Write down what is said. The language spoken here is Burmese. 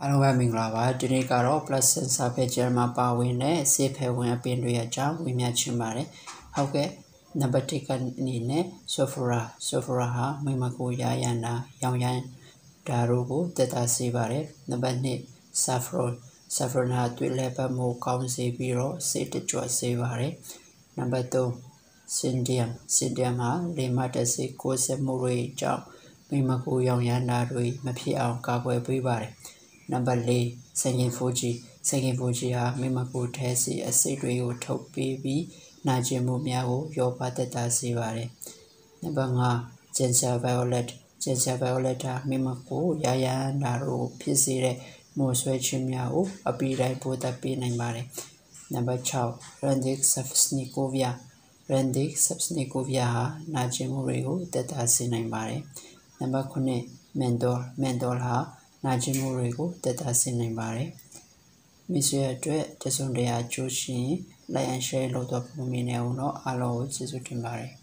အားလုံးပဲမင်္ဂလာပါဒီနေ့ကတော့ plus sensor ပဲကျမ်းမှာပါဝင်တဲ့ဆေးဖယ်ဝင်အပင်တွေအကြောင်းဝင်မြချင်ပါတယ်ဟုတ်ကဲ့နံပါတ်1ကနေနဲ့ sulfura ဟာမိမကိုရရန်တာရောင်ရမ်းဒါတို့ကိုတက်တာစေပါတယ်နံပါတ်2 saffron ဟာတွေ့လဲပတ်မှုကောင်းစေပြီးတော့စိတ်တကြွစေပါတယ်နံပါတ်3 syndium ဟာလေမတက်စေကိုယ်စမှုတွေကြောင့်မိမကိုရောင်ရမ်းတာတွေမဖြစ်အောင်ကာကွယ်ပေးပါတယ်နံပါတ်4ဆင်ကင်ဖိုဂျီဟာမိမကိုထဲစီအစိတ်တွေကိုထုတ်ပေးပြီးနာကျင်မှုများကိုရောပါသက်သာစေပါတယ်နံပါတ်5 ginger violet ဟာမိမကိုရရန်တာတို့ဖြစ်စေတဲ့မိုးဆွဲခြင်းများကိုအပီတိုင်းပို့သက်ပေးနိုင်ပါတယ်နံပါတ်6 randic subsnigovia ဟာနာကျင်မှုတွေကိုသက်သာစေနိုင်ပါတယ်နံပါတ်9 mentholဟာနာကျင်မှုတွေကိုတက်တာဆင်နိုင်ပါတယ်မိတ်ဆွေအတွက်တစုံတရာကြိုးရှင် like and share လုပ်တော့ပုံမြင်နေအောင်တော့အားလုံးကိုကျေးဇူးတင်ပါတယ်